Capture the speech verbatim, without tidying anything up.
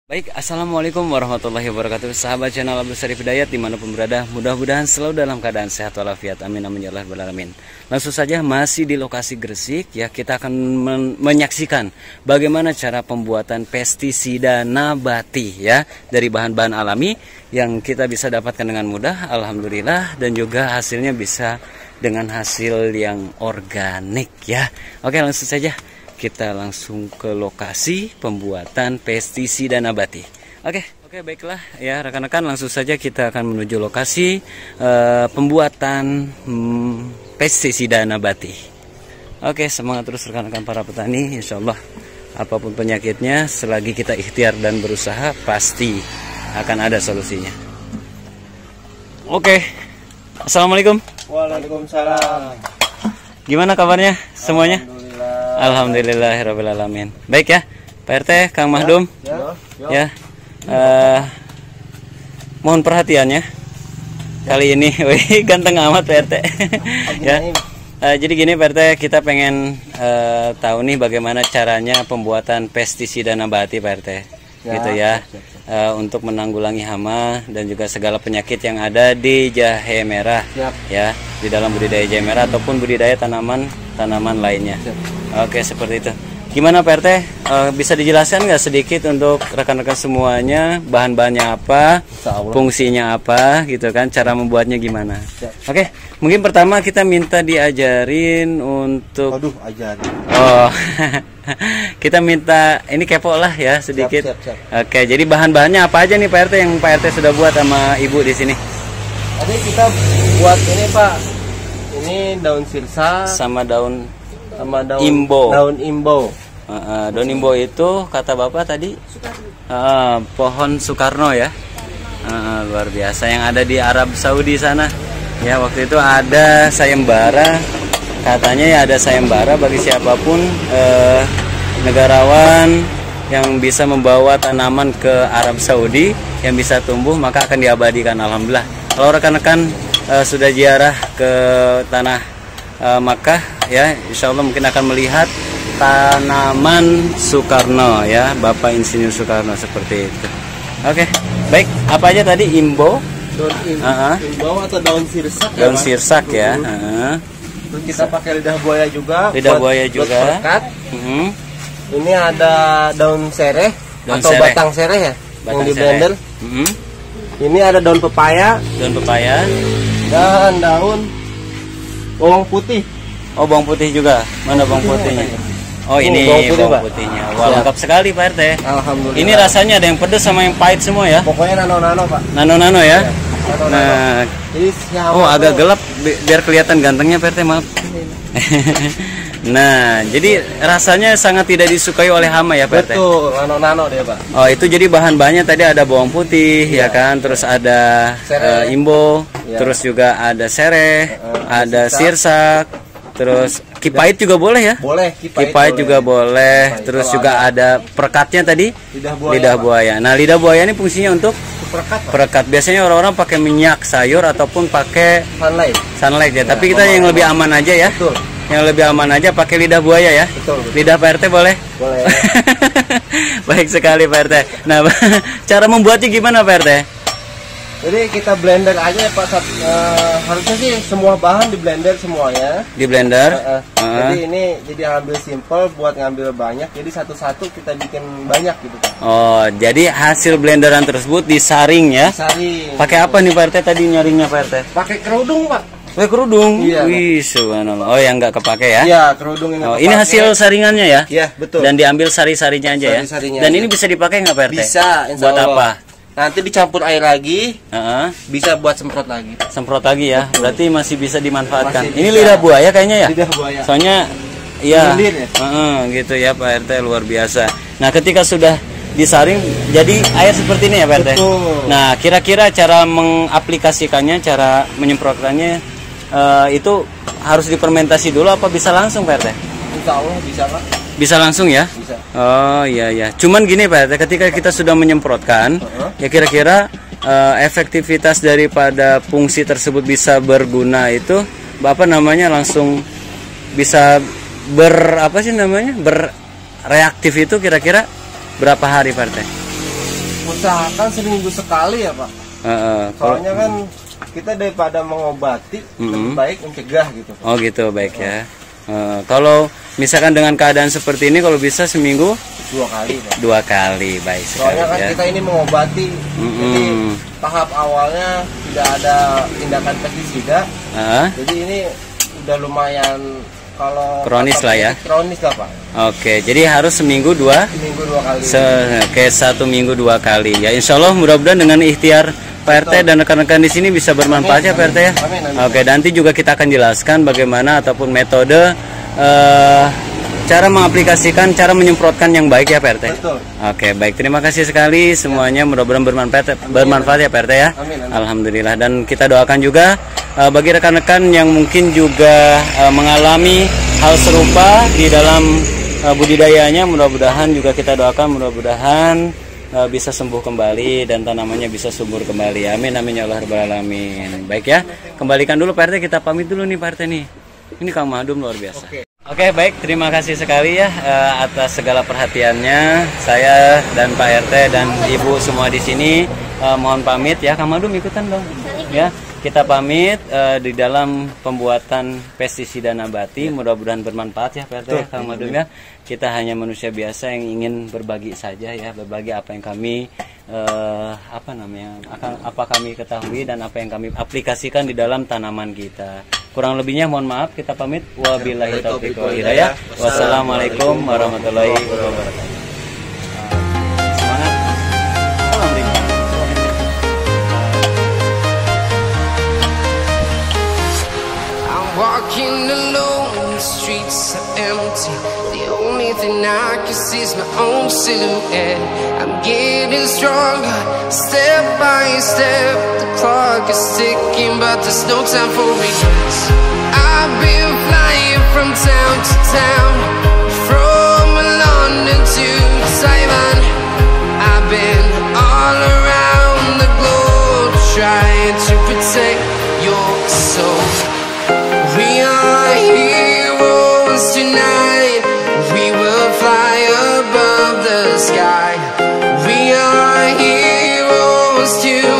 Baik, assalamualaikum warahmatullahi wabarakatuh. Sahabat channel Abdul Syarif Hidayat dimanapun berada, mudah-mudahan selalu dalam keadaan sehat walafiat. Amin amin ya rabbal alamin. Langsung saja masih di lokasi Gresik ya, kita akan men menyaksikan bagaimana cara pembuatan pestisida nabati ya dari bahan-bahan alami yang kita bisa dapatkan dengan mudah, alhamdulillah, dan juga hasilnya bisa dengan hasil yang organik ya. Oke, langsung saja kita langsung ke lokasi pembuatan pestisida nabati. Oke, oke baiklah ya rekan-rekan, langsung saja kita akan menuju lokasi uh, pembuatan hmm, pestisida nabati. Oke, semangat terus rekan-rekan para petani. Insya Allah apapun penyakitnya, selagi kita ikhtiar dan berusaha, pasti akan ada solusinya. Oke, assalamualaikum. Waalaikumsalam. Gimana kabarnya semuanya? Alhamdulillahirrabbilalamin. Baik ya Pak R T, Kang Mahdum ya, ya. Uh, mohon perhatiannya kali ini. Wih, ganteng amat Pak R T. Ya. Uh, jadi gini Pak R T, kita pengen uh, tahu nih bagaimana caranya pembuatan pestisida nabati Pak R T ya, gitu ya, uh, untuk menanggulangi hama dan juga segala penyakit yang ada di jahe merah. Siap. Ya, di dalam budidaya jahe merah ataupun budidaya tanaman tanaman lainnya. Siap. Oke, seperti itu. Gimana Pak R T? Uh, bisa dijelaskan nggak sedikit untuk rekan-rekan semuanya, bahan-bahannya apa, fungsinya apa, gitu kan? Cara membuatnya gimana? Siap. Oke, mungkin pertama kita minta diajarin untuk. Aduh, ajarin. Oh, kita minta ini kepo lah ya sedikit. Siap, siap, siap. Oke, jadi bahan-bahannya apa aja nih Pak R T yang Pak R T sudah buat sama Ibu di sini? Tadi kita buat ini Pak. Ini daun sirsa sama daun sama daun imbo. Daun imbo. Uh, uh, daun imbo itu kata Bapak tadi uh, pohon Soekarno ya. Uh, luar biasa yang ada di Arab Saudi sana. Ya, waktu itu ada sayembara. Katanya ya ada sayembara bagi siapapun uh, negarawan yang bisa membawa tanaman ke Arab Saudi yang bisa tumbuh, maka akan diabadikan. Alhamdulillah. Kalau rekan-rekan uh, sudah ziarah ke tanah uh, Makkah ya, insya Allah mungkin akan melihat tanaman Soekarno ya, Bapak Insinyur Soekarno seperti itu. Oke, baik. Apa aja tadi? Imbo, daun im uh -huh. imbo atau daun sirsak. Daun ya, sirsak ya. Uh -huh. Terus kita pakai lidah buaya juga. Lidah buat, buaya juga. Buat uh -huh. Ini ada daun sereh daun atau sereh. batang sereh ya, batang yang di blender. Uh -huh. Ini ada daun pepaya. Daun pepaya. Dan daun bawang putih. Oh, bawang putih juga. Mana bawang putihnya? Oh, ini bawang, putih, bawang putihnya. Wah, lengkap sekali Pak R T. Alhamdulillah. Ini rasanya ada yang pedas sama yang pahit semua ya? Pokoknya nano-nano Pak. Nano-nano ya? Ya, nano-nano. Nah, ini oh agak gelap bi biar kelihatan gantengnya Pak R T, maaf. Nah, jadi rasanya sangat tidak disukai oleh hama ya Pak R T? Betul, nano-nano dia Pak. Oh, itu jadi bahan-bahannya tadi ada bawang putih ya, ya kan, terus ada uh, imbo, ya. Terus juga ada sereh, uh, ada sirsak, terus kipait juga boleh ya? Boleh, kipait, kipait boleh. juga boleh. Kipait. Terus kalau juga ada, ada perekatnya tadi, lidah buaya. Lidah buaya. Nah, lidah buaya ini fungsinya untuk perekat. Perekat. Biasanya orang-orang pakai minyak sayur ataupun pakai sunlight. Sunlight ya. Ya, tapi kita yang lebih aman aja ya. Betul. Yang lebih aman aja pakai lidah buaya ya. Betul. betul. Lidah Pak R T boleh? Boleh. Baik sekali Pak R T. Nah, cara membuatnya gimana Pak R T? Jadi kita blender aja ya Pak. Uh, harusnya sih semua bahan di blender semuanya. Di blender. Uh, uh. Uh. Jadi ini jadi ambil simple buat ngambil banyak. Jadi satu-satu kita bikin banyak gitu Pak. Oh, jadi hasil blenderan tersebut disaring ya? Disaring. Pakai apa nih Pak R T tadi nyaringnya Pak R T? Pakai kerudung Pak. Pakai kerudung. Iya. Wih, subhanallah. Oh, yang nggak kepake ya? Iya, kerudung ini. Oh, ini hasil saringannya ya? Iya, betul. Dan diambil sari-sarinya aja Sari-sarinya ya? Dan aja. ini bisa dipakai nggak Pak R T? Bisa, insya Buat Allah. apa? Nanti dicampur air lagi, uh-huh. bisa buat semprot lagi. Semprot lagi ya, betul. Berarti masih bisa dimanfaatkan. Masih ini bisa. lidah buaya kayaknya ya? Lidah buaya. Soalnya, iya, ya? uh-uh, gitu ya Pak R T, luar biasa. Nah, ketika sudah disaring, jadi air seperti ini ya Pak R T? Betul. Nah, kira-kira cara mengaplikasikannya, cara menyemprotkannya, uh, itu harus difermentasi dulu apa bisa langsung Pak R T? Insya Allah bisa Pak. Bisa langsung ya? Bisa. Oh iya ya. Cuman gini Pak R T, ketika kita sudah menyemprotkan, uh-huh. ya kira-kira uh, efektivitas daripada fungsi tersebut bisa berguna itu, Bapak namanya langsung bisa ber apa sih namanya? Berreaktif itu kira-kira berapa hari Pak R T? Usahakan seminggu sekali ya Pak. Uh, uh, Soalnya kan kita daripada mengobati, mm-hmm. lebih baik mencegah gitu Pak. Oh gitu, baik uh. ya. Uh, kalau misalkan dengan keadaan seperti ini, kalau bisa seminggu dua kali Pak. Dua kali, baik sekali. Soalnya kan ya. Kita ini mengobati, mm-hmm. jadi tahap awalnya tidak ada tindakan pestisida. Uh. Jadi ini udah lumayan kalau kronis lah ya. Kronis lah Pak. Oke, jadi harus seminggu dua. Seminggu dua kali. Se kayak satu minggu dua kali. Ya Insya Allah mudah-mudahan dengan ikhtiar Pak R T dan rekan-rekan di sini bisa bermanfaat amin, ya Pak R T ya. Amin, amin. Oke, nanti juga kita akan jelaskan bagaimana ataupun metode uh, cara mengaplikasikan, cara menyemprotkan yang baik ya Pak R T. Betul. Oke, baik, terima kasih sekali semuanya, mudah-mudahan bermanfaat amin, bermanfaat ya Pak R T ya. Amin, amin. Alhamdulillah, dan kita doakan juga uh, bagi rekan-rekan yang mungkin juga uh, mengalami hal serupa di dalam uh, budidayanya, mudah-mudahan juga kita doakan mudah-mudahan uh, bisa sembuh kembali dan tanamannya bisa subur kembali. Amin amin ya Allah rabbal alamin. Baik ya, kembalikan dulu Pak R T, kita pamit dulu nih Pak R T nih. Ini Kang Madum luar biasa. Oke, Oke baik, terima kasih sekali ya uh, atas segala perhatiannya. Saya dan Pak R T dan Ibu semua di sini uh, mohon pamit ya. Kang Madum ikutan dong. Ya. Kita pamit uh, di dalam pembuatan pestisida nabati, mudah-mudahan bermanfaat ya Pak R T ya, Kang Madum ya. Kita hanya manusia biasa yang ingin berbagi saja ya, berbagi apa yang kami uh, apa namanya, akan apa kami ketahui dan apa yang kami aplikasikan di dalam tanaman kita. Kurang lebihnya mohon maaf, kita pamit. Wabillahi taufiq wal hidayah. Wassalamualaikum warahmatullahi wabarakatuh. Walking alone, the streets are empty. The only thing I can see is my own silhouette. I'm getting stronger, step by step. The clock is ticking, but there's no time for regrets. I've been flying from town to town, from London to Taiwan. I've been all around the globe, trying to protect your soul. We are heroes tonight. We will fly above the sky. We are heroes tonight.